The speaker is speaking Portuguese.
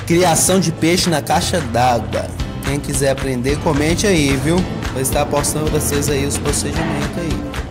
Criação de peixe na caixa d'água. Quem quiser aprender, comente aí, viu? Vou estar postando pra vocês aí os procedimentos aí.